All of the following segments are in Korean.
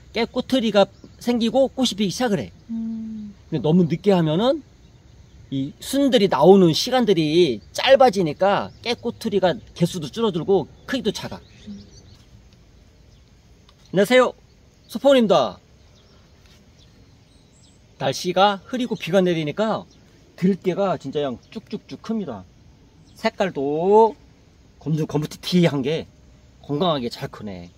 깨꼬투리가 생기고 꽃이 피기 시작을 해. 근데 너무 늦게 하면은 이 순들이 나오는 시간들이 짧아지니까 깨꼬투리가 개수도 줄어들고 크기도 작아. 안녕하세요, 소포입니다. 날씨가 흐리고 비가 내리니까 들깨가 진짜 그냥 쭉쭉쭉 큽니다. 색깔도 검은티티한 게 건강하게 잘 크네.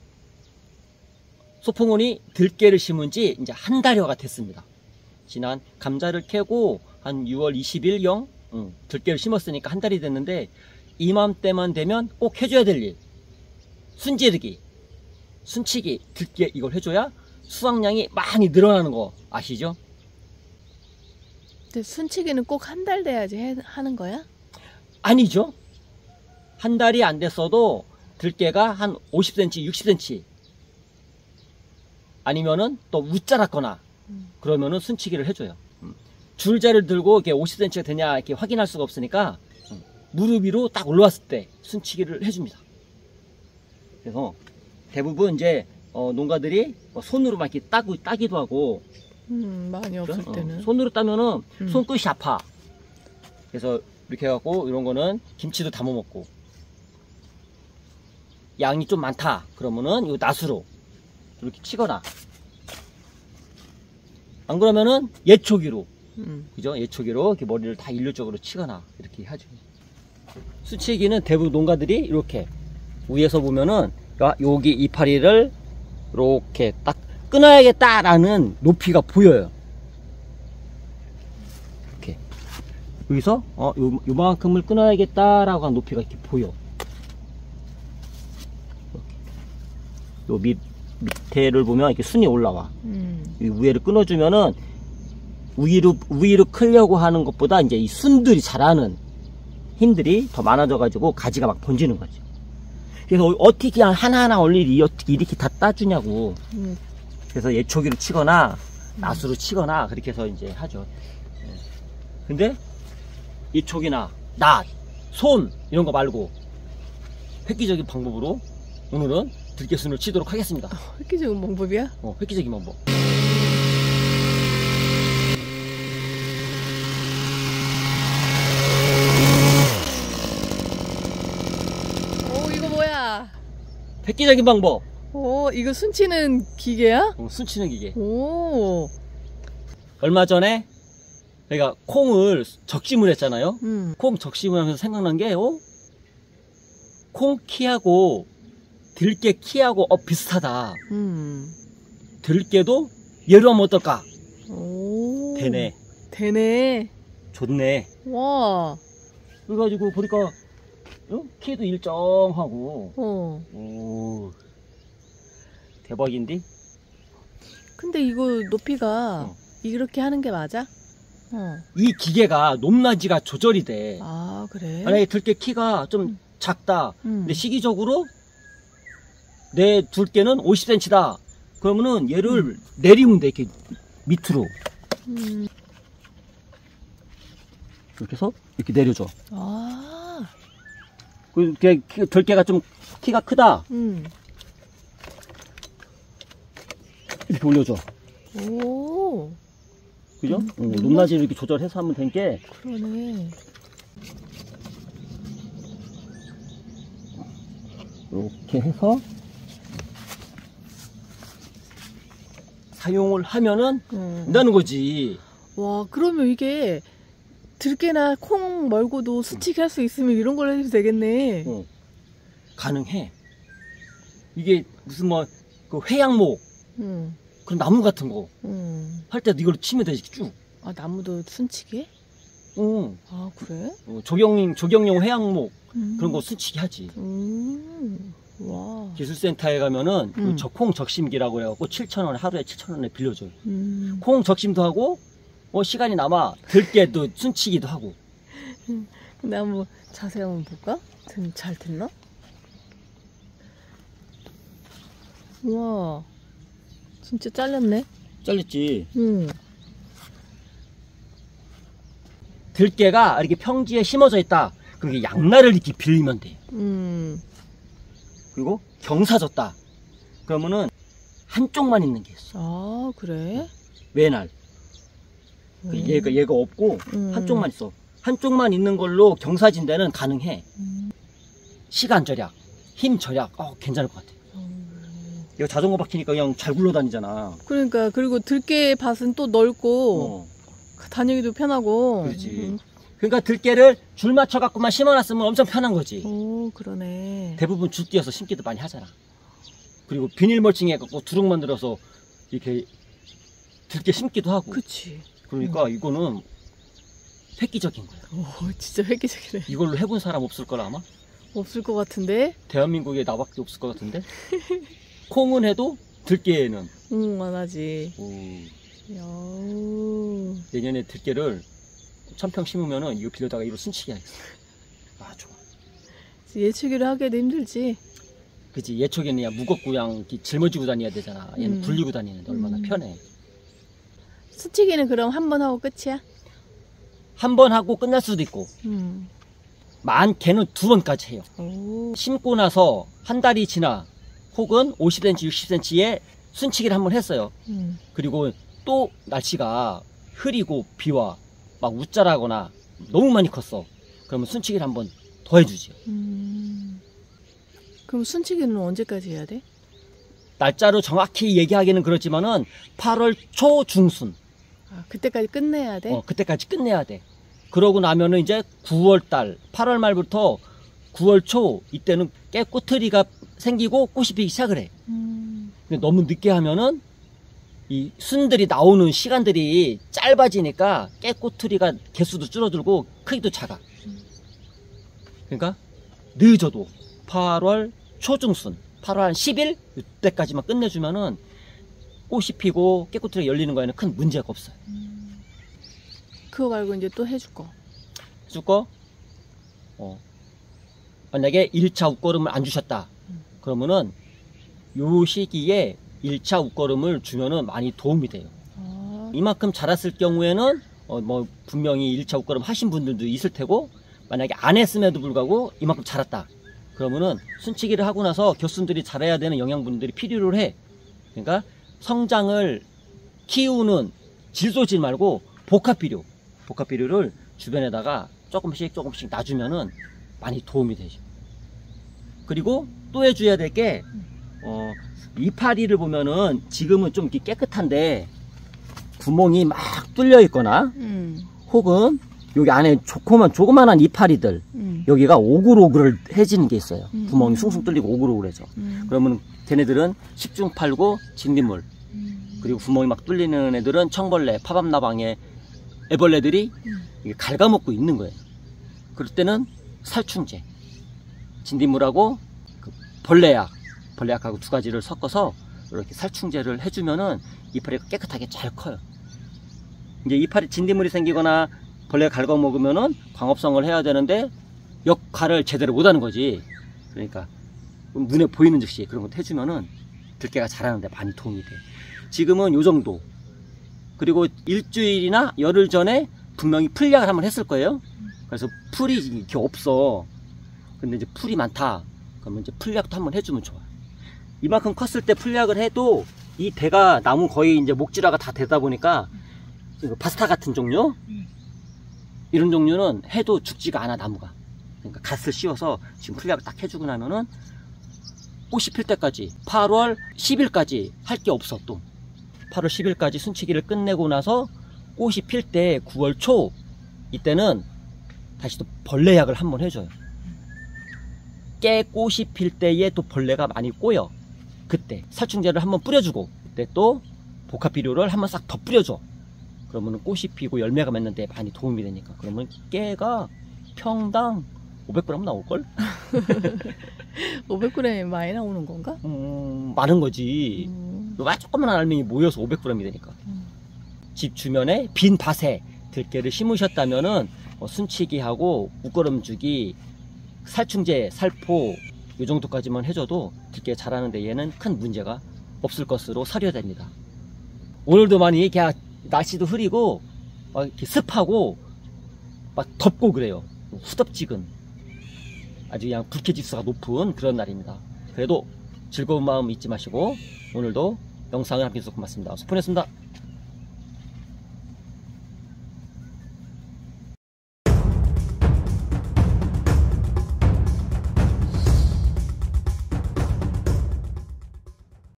소풍원이 들깨를 심은 지 이제 한 달여가 됐습니다. 지난 감자를 캐고 한 6월 20일경 들깨를 심었으니까 한 달이 됐는데, 이맘때만 되면 꼭 해줘야 될 일, 순지르기, 순치기, 들깨 이걸 해줘야 수확량이 많이 늘어나는 거 아시죠? 근데 순치기는 꼭 한 달 돼야지 하는 거야? 아니죠. 한 달이 안 됐어도 들깨가 한 50cm, 60cm 아니면은 또 웃자랐거나 그러면은 순치기를 해줘요. 줄자를 들고 이렇게 50cm가 되냐 이렇게 확인할 수가 없으니까 무릎 위로 딱 올라왔을 때 순치기를 해줍니다. 그래서 대부분 이제 농가들이 손으로 막 이렇게 따기도 하고, 많이 없을 때는 손으로 따면은 손끝이 아파. 그래서 이렇게 해갖고 이런 거는 김치도 담아 먹고, 양이 좀 많다 그러면은 이 낫으로 이렇게 치거나, 안 그러면은 예초기로, 그죠? 예초기로 이렇게 머리를 다 일률적으로 치거나 이렇게 하죠. 수치기는 대부분 농가들이 이렇게 위에서 보면은 여기 이파리를 이렇게 딱 끊어야겠다라는 높이가 보여요. 이렇게 여기서 요만큼을 끊어야겠다라고 한 높이가 이렇게 보여. 요 밑에를 보면 이렇게 순이 올라와. 이 위에를 끊어주면은 위로 크려고 하는 것보다 이제 이 순들이 자라는 힘들이 더 많아져가지고 가지가 막 번지는 거죠. 그래서 어떻게 그냥 하나하나 일일이 이렇게 다 따주냐고. 그래서 예초기로 치거나 낫으로 치거나 그렇게 해서 이제 하죠. 근데 예초기나 낫, 손 이런 거 말고 획기적인 방법으로 오늘은 들깨순을 치도록 하겠습니다. 획기적인 방법이야? 획기적인 방법. 이거 뭐야? 획기적인 방법. 이거 순치는 기계야? 순치는 기계. 오. 얼마 전에 내가 콩을 적심을 했잖아요. 콩 적심을 하면서 생각난 게, 콩 키하고 들깨 키하고 비슷하다. 들깨도 얘로 하면 어떨까? 오. 되네. 좋네. 와. 그래가지고 보니까 키도 일정하고. 오, 대박인데? 근데 이거 높이가 이렇게 하는 게 맞아? 이 기계가 높낮이가 조절이 돼. 아, 그래? 만약에 들깨 키가 좀 작다. 근데 시기적으로 내 들깨는 50cm다. 그러면은 얘를 내리면 돼. 이렇게 밑으로. 이렇게 해서 이렇게 내려줘. 아. 들깨가 좀 키가 크다. 이렇게 올려줘. 오. 그죠? 높낮이를 이렇게 조절해서 하면 된 게. 그러네. 이렇게 해서 사용을 하면은 된다는 거지. 와, 그러면 이게 들깨나 콩 말고도 수치기 할 수 있으면 이런 걸 해도 되겠네. 가능해. 이게 무슨 그 회양목, 그런 나무 같은 거 할 때도 이걸로 치면 되지 쭉. 아, 나무도 순치기? 아, 그래? 조경용 회양목 그런 거 순치기 하지. 와. 기술센터에 가면은 콩 적심기라고 해갖고 7,000원, 하루에 7,000원에 빌려줘요. 콩 적심도 하고, 시간이 남아 들깨도 순치기도 하고. 근데 한번 자세히 한번 볼까? 잘 됐나? 우와, 진짜 잘렸네. 잘렸지. 들깨가 이렇게 평지에 심어져 있다. 그럼 양날을 이렇게 빌리면 돼. 그리고 경사졌다. 그러면은 한쪽만 있는 게 있어. 아, 그래? 외날. 얘가 없고 한쪽만 있어. 한쪽만 있는 걸로 경사진대는 가능해. 시간 절약, 힘 절약, 괜찮을 것 같아. 이거 자전거 박히니까 그냥 잘 굴러다니잖아. 그러니까 그리고 들깨 밭은 또 넓고 다니기도 편하고. 그렇지. 그러니까 들깨를 줄 맞춰 갖고만 심어놨으면 엄청 편한 거지. 오, 그러네. 대부분 줄 띄어서 심기도 많이 하잖아. 그리고 비닐 멀칭 해갖고 두룩 만들어서 이렇게 들깨 심기도 하고. 그치. 그러니까 이거는 획기적인 거야. 오, 진짜 획기적이네. 이걸로 해본 사람 없을 거라 아마? 없을 것 같은데? 대한민국에 나밖에 없을 것 같은데? 콩은 해도 들깨에는. 안 하지. 야. 내년에 들깨를 1000평 심으면은 이거 빌려다가 이거 순치기 하겠어. 아, 좋아. 예초기를 하기도 힘들지. 그치. 예초기는 그냥 무겁고 그냥 짊어지고 다녀야 되잖아. 얘는 굴리고 다니는데 얼마나 편해. 순치기는 그럼 한 번 하고 끝이야? 한 번 하고 끝날 수도 있고. 많게는 2번까지 해요. 오. 심고 나서 한 달이 지나 혹은 50cm, 60cm에 순치기를 한번 했어요. 그리고 또 날씨가 흐리고 비와 막 웃자라거나 너무 많이 컸어. 그러면 순치기를 한번 더 해주지. 그럼 순치기는 언제까지 해야 돼? 날짜로 정확히 얘기하기는 그렇지만은 8월 초 중순. 아, 그때까지 끝내야 돼? 그때까지 끝내야 돼. 그러고 나면은 이제 9월 달, 8월 말부터 9월 초 이때는 깨꼬트리가 생기고 꽃이 피기 시작을 해. 근데 너무 늦게 하면은 이 순들이 나오는 시간들이 짧아지니까 깨꼬트리가 개수도 줄어들고 크기도 작아. 그러니까 늦어도 8월 초중순, 8월 한 10일 이때까지만 끝내주면은 꽃이 피고 깨꼬트리가 열리는 거에는 큰 문제가 없어요. 그거 말고 이제 또 해줄 거. 해줄 거? 만약에 1차 웃거름을 안 주셨다. 그러면은 요 시기에 1차 웃거름을 주면은 많이 도움이 돼요. 이만큼 자랐을 경우에는 뭐 분명히 1차 웃거름 하신 분들도 있을 테고, 만약에 안 했음에도 불구하고 이만큼 자랐다. 그러면은 순치기를 하고 나서 곁순들이 자라야 되는 영양분들이 필요를 해. 그러니까 성장을 키우는 질소질 말고 복합비료를 주변에다가 조금씩 놔주면은 많이 도움이 되죠. 그리고 또 해줘야 될 게 이파리를 보면은 지금은 좀 이렇게 깨끗한데 구멍이 막 뚫려 있거나 혹은 여기 안에 조그만한 이파리들 여기가 오글오글해지는 게 있어요. 구멍이 숭숭 뚫리고 오글오글해져. 그러면 걔네들은 식중팔구, 진딧물, 그리고 구멍이 막 뚫리는 애들은 청벌레, 파밤나방의 애벌레들이 갉아먹고 있는 거예요. 그럴 때는 살충제, 진딧물하고 그 벌레약하고 2가지를 섞어서 이렇게 살충제를 해주면은 이파리가 깨끗하게 잘 커요. 이제 이파리 진딧물이 생기거나 벌레가 갉아먹으면은 광합성을 해야 되는데 역할을 제대로 못하는 거지. 그러니까 눈에 보이는 즉시 그런 것도 해주면은 들깨가 자라는데 많이 도움이 돼. 지금은 요 정도. 그리고 일주일이나 열흘 전에 분명히 풀약을 한번 했을 거예요. 그래서 풀이 이렇게 없어. 근데 이제 풀이 많다. 그러면 이제 풀약도 한번 해주면 좋아. 이만큼 컸을 때 풀약을 해도 이 대가 나무 거의 이제 목질화가 다 되다 보니까 바스타 같은 종류 이런 종류는 해도 죽지가 않아 나무가. 그러니까 갓을 씌워서 지금 풀약을 딱 해주고 나면은 꽃이 필 때까지 8월 10일까지 할 게 없어. 또 8월 10일까지 순치기를 끝내고 나서 꽃이 필 때 9월 초 이때는 다시 또 벌레약을 한번 해줘요. 깨꽃이 필 때에 또 벌레가 많이 꼬여. 그때 살충제를 한번 뿌려주고 그때 또 복합비료를 한번 싹 더 뿌려줘. 그러면 꽃이 피고 열매가 맺는데 많이 도움이 되니까. 그러면 깨가 평당 500g 나올걸? 500g이 많이 나오는 건가? 많은 거지. 조그만한 알맹이 모여서 500g이 되니까. 집 주변에 빈 밭에 들깨를 심으셨다면은 순치기하고 웃거름 주기, 살충제, 살포 이 정도까지만 해줘도 들깨 자라는데 얘는 큰 문제가 없을 것으로 사료됩니다. 오늘도 많이 그냥 날씨도 흐리고 막 이렇게 습하고 막 덥고 그래요. 후덥지근 아주 그냥 불쾌지수가 높은 그런 날입니다. 그래도 즐거운 마음 잊지 마시고 오늘도 영상을 함께 해주셔서 고맙습니다. 소폰이었습니다.